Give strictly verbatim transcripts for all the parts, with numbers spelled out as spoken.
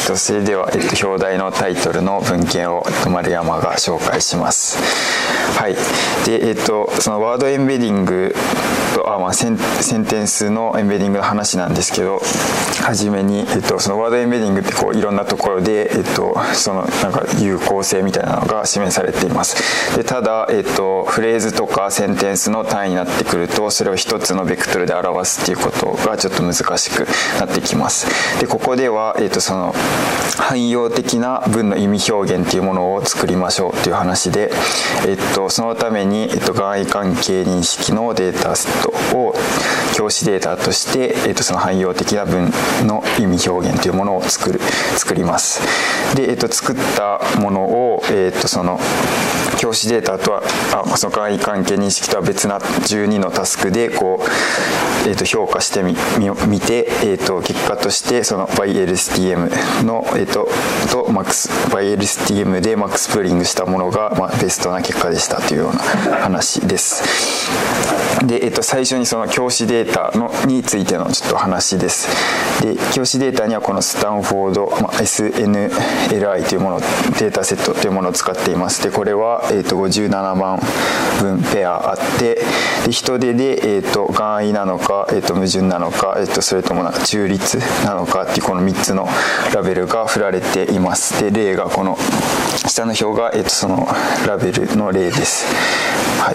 と、それでは、えっと、表題のタイトルの文献を丸山が紹介します。はい。で、えっと、そのワードエンベディングと、あ、まあ、セン、センテンスのエンベディングの話なんですけど、はじめに、えっと、そのワードエンベディングってこういろんなところで、えっと、そのなんか有効性みたいなのが示されています。で、ただ、えっと、フレーズとかセンテンスの単位になってくると、それを一つのベクトルで表すっていうことがちょっと難しくなってきます。で、ここでは、えっと、その汎用的な文の意味表現っていうものを作りましょうという話で、えっと、そのために、えっと、願意関係認識のデータセットを教師データとして、えっと、その汎用的な文の意味表現というものを作る作ります。で、えっと、作ったものを、えっと、その教師データとはあその願意関係認識とは別なじゅうにのタスクでこう、えっと、評価してみ見て、えっと、結果としてその バイエルエスティーエム の、えっと、と Max バイエルエスティーエム でマックスプーリングしたものが、まあ、ベストな結果でしたというような話です。で、えっと、最初にその教師データのについてのちょっと話です。で、教師データにはこのスタンフォード、まあ、エスエヌエルアイ というものデータセットというものを使っています。で、これは、えっと、ごじゅうななまんぶんペアあって、で人手で、えっと、願意なのか、えっと、矛盾なのか、えっと、それともなんか中立なのかっていうこのみっつのラベルが振られています。で、例がこの下の表が、えっと、そのラベルの例です。はい。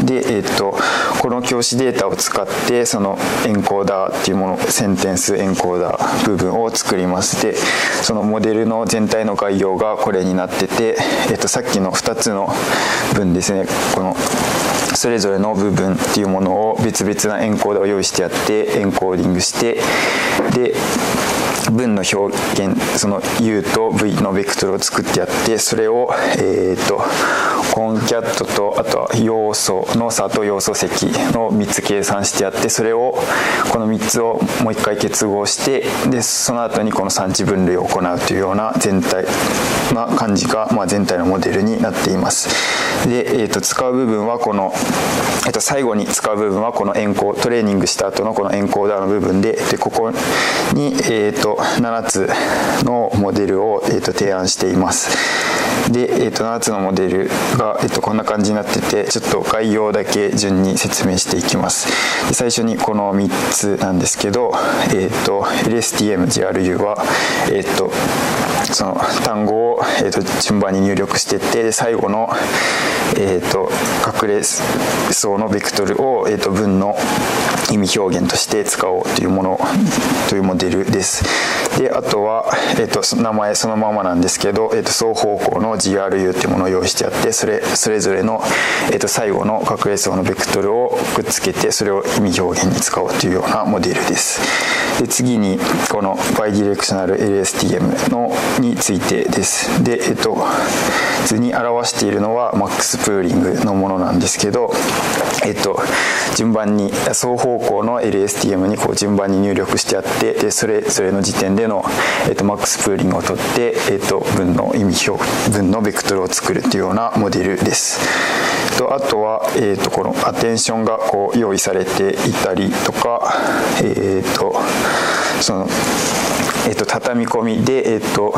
で、えっと、この教師データを使ってそのエンコーダーっていうもの、センテンスエンコーダー部分を作ります。で、そのモデルの全体の概要がこれになってて、えっと、さっきのふたつの文ですね、このそれぞれの部分っていうものを別々なエンコーダーを用意してやってエンコーディングして、で文の表現、その U と V のベクトルを作ってやって、それをえっとコンキャットとあとは要素の差と要素積のみっつ計算してやって、それをこのみっつをもう一回結合して、でその後にこの産地分類を行うというような全体な感じが、まあ、全体のモデルになっています。で、えー、と使う部分はこの、えー、と最後に使う部分はこのエンコートレーニングした後のこのエンコーダーの部分で、でここに、えー、とななつのモデルを、えー、と提案しています。で、えー、とななつのモデルが、えー、とこんな感じになってて、ちょっと概要だけ順に説明していきます。で最初にこのみっつなんですけど、えー、と エルエスティーエム、ジーアールユー は、えー、とその単語を、えー、と順番に入力していって、で最後の、えー、と隠れ層のベクトルを、えー、と文の意味表現として使おうというものというモデルです。であとは、えー、と名前そのままなんですけど、えー、と双方向の ジーアールユー というものを用意してやって、それそれぞれの、えー、と最後の隠れ層のベクトルをくっつけて、それを意味表現に使おうというようなモデルです。で次にこのバイディレクショナル エルエスティーエム のについてです。で、えっと図に表しているのはマックスプーリングのものなんですけど、えっと順番に双方向の エルエスティーエム にこう順番に入力してあって、でそれぞれの時点での、えっと、マックスプーリングを取って、えっと、文の意味表文のベクトルを作るというようなモデルです。とあとは、えっと、このアテンションがこう用意されていたりとか、えっとそのえー、と畳み込みで、えー、と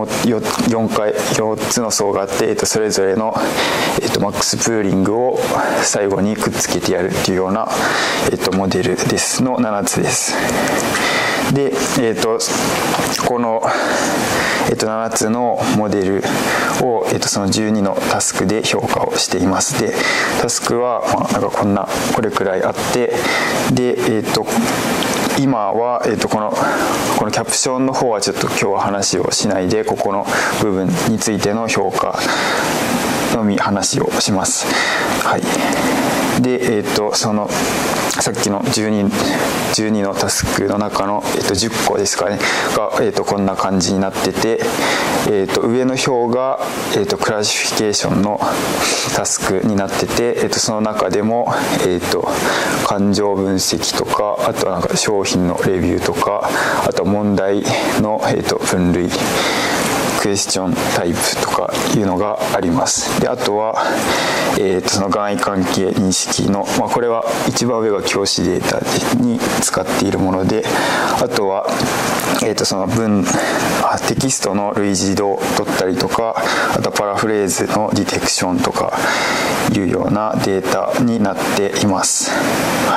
4, よんかいよっつの層があって、えー、とそれぞれの、えー、とマックスプーリングを最後にくっつけてやるっていうような、えー、とモデルですのななつです。で、えー、とこの、えー、とななつのモデルを、えー、とそのじゅうにのタスクで評価をしています。でタスクは、まあ、なんかこんなこれくらいあって、で、えー、と今は、えー、とこのこのキャプションの方はちょっと今日は話をしないで、ここの部分についての評価のみ話をします。はい。で、えっとそのさっきのじゅうに、じゅうにのタスクの中の、えっと、じゅっこですかねが、えっと、こんな感じになってて、えっと、上の表が、えっと、クラシフィケーションのタスクになってて、えっと、その中でも、えっと、感情分析とか、あとはなんか商品のレビューとか、あと問題の、えっと、分類クエスチョンタイプとかいうのがあります。であとは、えー、とその願意関係認識の、まあ、これは一番上が教師データに使っているもので、あとは、えー、とその文あテキストの類似度を取ったりとか、あとはパラフレーズのディテクションとかいうようなデータになっています。はい、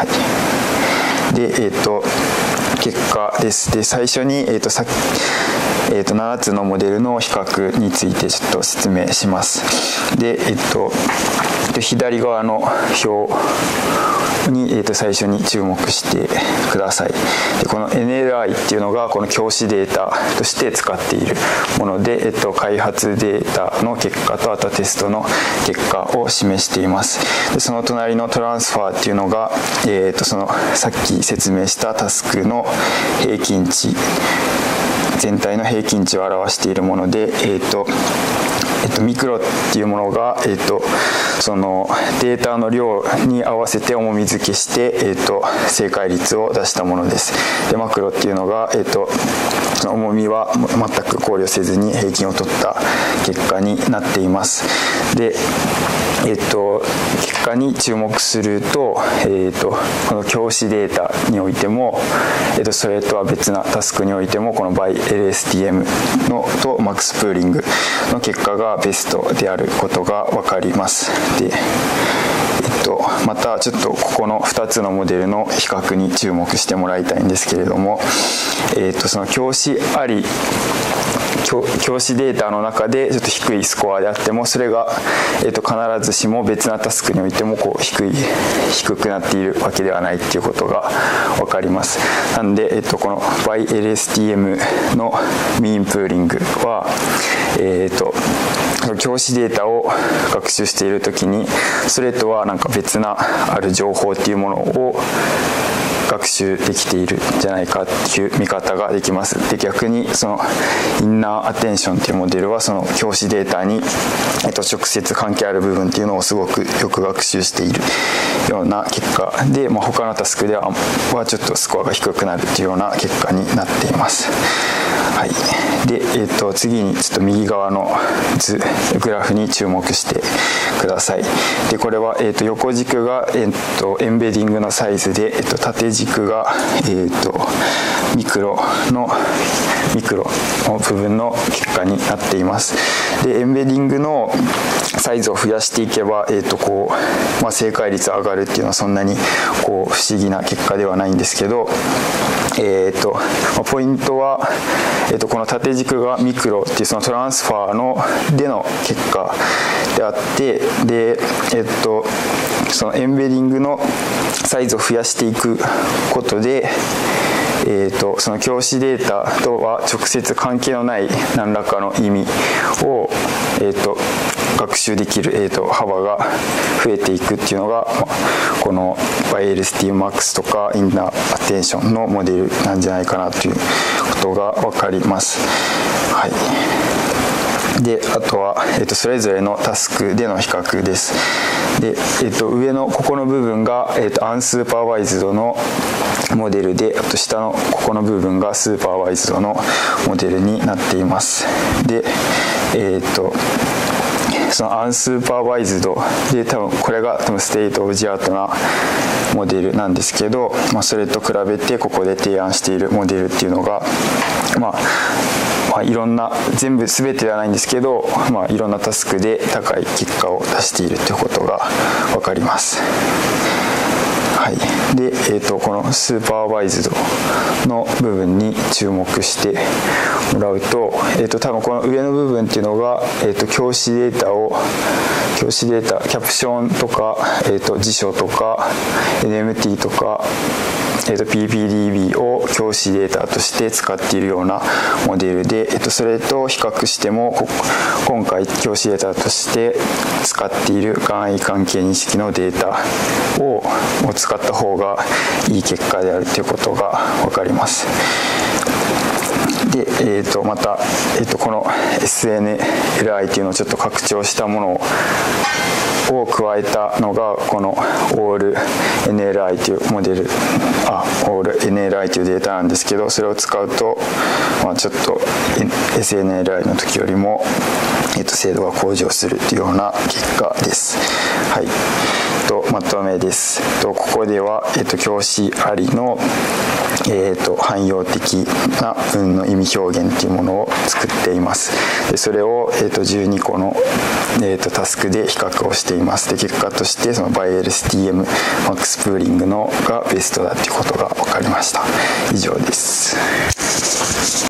で、えー、と結果です。で最初に、えー、とさえー、とななつのモデルの比較についてちょっと説明します。で、えー、と左側の表に、えー、と最初に注目してください。でこの エヌエルアイ っていうのがこの教師データとして使っているもので、えー、と開発データの結果とあとはテストの結果を示しています。でその隣のトランスファーっていうのが、えー、とそのさっき説明したタスクの平均値全体の平均値を表しているもので、えーとえー、とミクロっていうものが、えー、とそのデータの量に合わせて重み付けして、えー、と正解率を出したものです。でマクロっていうのが、えー、とその重みは全く考慮せずに平均を取った結果になっています。でえー、と結果に注目すると、えー、とこの教師データにおいても、えー、とそれとは別なタスクにおいてもこの バイエルエスティーエム のと マックス プーリングの結果がベストであることが分かります。でえっと、またちょっとここのふたつのモデルの比較に注目してもらいたいんですけれども、えっと、その教師あり教、教師データの中でちょっと低いスコアであってもそれが、えっと、必ずしも別なタスクにおいてもこう低い低くなっているわけではないっていうことが分かります。なんで、えっと、この バイエルエスティーエム のミーンプーリングは、えっと教師データを学習しているときにそれとはなんか別なある情報っていうものを学習できているんじゃないかっていう見方ができます。で逆にそのインナーアテンションっていうモデルはその教師データに、えっと、直接関係ある部分っていうのをすごくよく学習しているような結果で、まあ、他のタスクでははちょっとスコアが低くなるっていうような結果になっています。はい、で、えっと、次にちょっと右側の図グラフに注目してください。でこれは、えっと、横軸が、えっと、エンベディングのサイズで、えっと、縦軸が、えっと、ミクロのミクロの部分の結果になっています。でエンベディングのサイズを増やしていけば、えっとこうまあ、正解率上がるっていうのはそんなにこう不思議な結果ではないんですけど、えーとまあ、ポイントは、えーとこの縦軸がミクロっていうそのトランスファーのでの結果であって、で、えーとそのエンベディングのサイズを増やしていくことで、えーとその教師データとは直接関係のない何らかの意味を、えーと学習できる、えーと幅が増えていくっていうのが、まあ、この バイエルエスティーエムマックス とかインナーアテンションのモデルなんじゃないかなということが分かります。はい、であとは、えーとそれぞれのタスクでの比較です。で、えーと上のここの部分が、えーとアンスーパーバイズドのモデルで、あと下のここの部分がスーパーバイズドのモデルになっています。で、えっとそのアンスーパーバイズドで多分これが多分ステートオブジアートなモデルなんですけど、まあ、それと比べてここで提案しているモデルっていうのが、まあまあ、いろんな全部全てではないんですけど、まあ、いろんなタスクで高い結果を出しているということが分かります。はい、で、えーと、このスーパーバイズドの部分に注目してもらうと、えーと、多分この上の部分っていうのが、えーと、教師データを教師データキャプションとか、えーと、辞書とか エヌエムティー とか、えーと、ピーピーディービー を教師データとして使っているようなモデルで、えーと、それと比較しても今回教師データとして使っている願意関係認識のデータをを使った方がいい結果であるということが分かります。で、ええー、とまた、えー、とこの エスエヌエルアイ というのをちょっと拡張したものをを加えたのがこの オールエヌエルアイ というモデルあ オールエヌエルアイ というデータなんですけど、それを使うと、まあ、ちょっと エスエヌエルアイ の時よりも、えー、と精度が向上するというような結果です。はい、とまとめです。とここでは、えー、と教師ありの、えー、と汎用的な文の意味表現というものを作っています。でそれを、えー、とじゅうにこの、えー、とタスクで比較をしています。で結果としてその バイエルエスティーエム マックスプーリングのがベストだということが分かりました。以上です。